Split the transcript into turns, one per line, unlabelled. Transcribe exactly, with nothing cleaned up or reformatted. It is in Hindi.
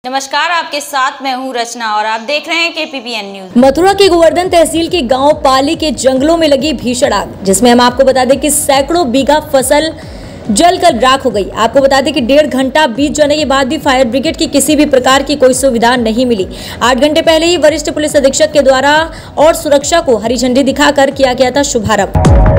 नमस्कार, आपके साथ मैं हूं रचना और आप देख रहे हैं केपीबीएन न्यूज।
मथुरा के गोवर्धन तहसील के गांव पाली के जंगलों में लगी भीषण आग, जिसमें हम आपको बता दें कि सैकड़ों बीघा फसल जलकर राख हो गई। आपको बता दें कि डेढ़ घंटा बीत जाने के बाद भी फायर ब्रिगेड की किसी भी प्रकार की कोई सुविधा नहीं मिली। आठ घंटे पहले ही वरिष्ठ पुलिस अधीक्षक के द्वारा और सुरक्षा को हरी झंडी दिखाकर किया गया था शुभारंभ।